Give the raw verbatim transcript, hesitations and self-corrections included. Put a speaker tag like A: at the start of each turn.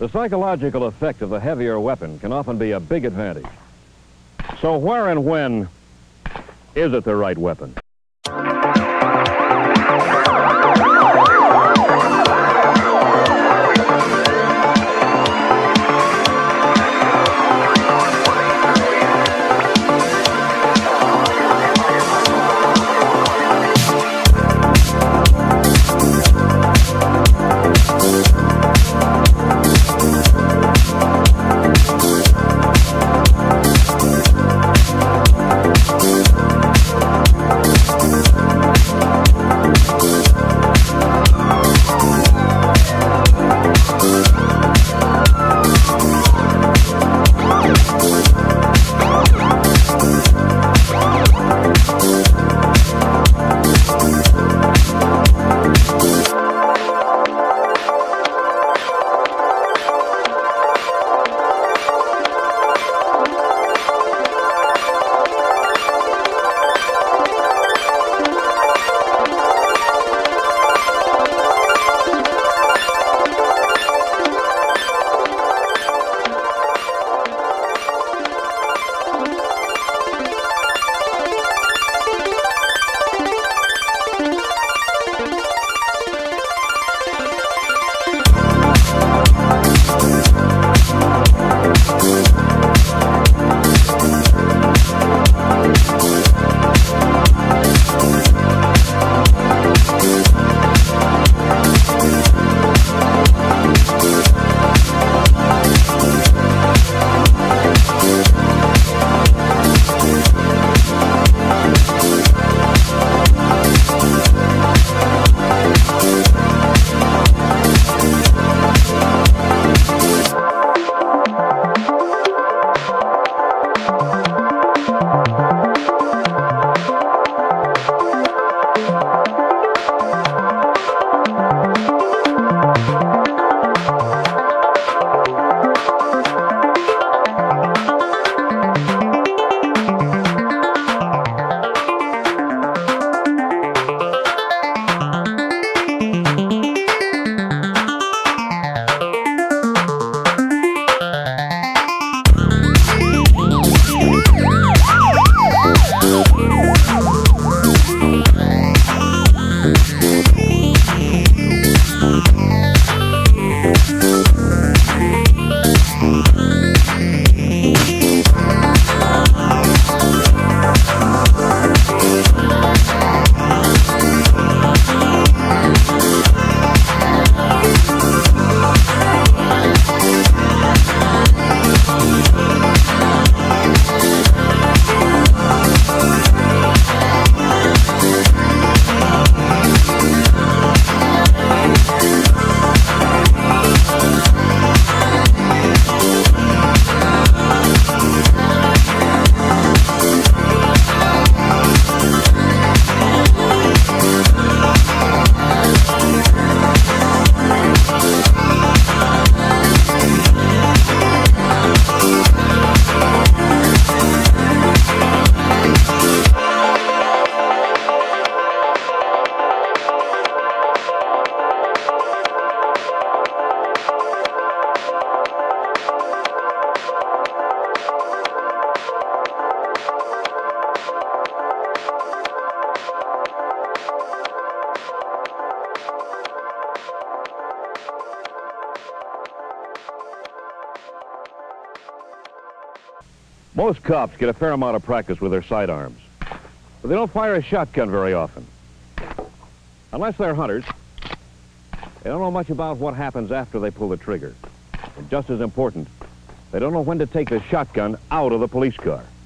A: The psychological effect of the heavier weapon can often be a big advantage. So where and when is it the right weapon? Most cops get a fair amount of practice with their sidearms, but they don't fire a shotgun very often. Unless they're hunters, they don't know much about what happens after they pull the trigger. And just as important, they don't know when to take the shotgun out of the police car.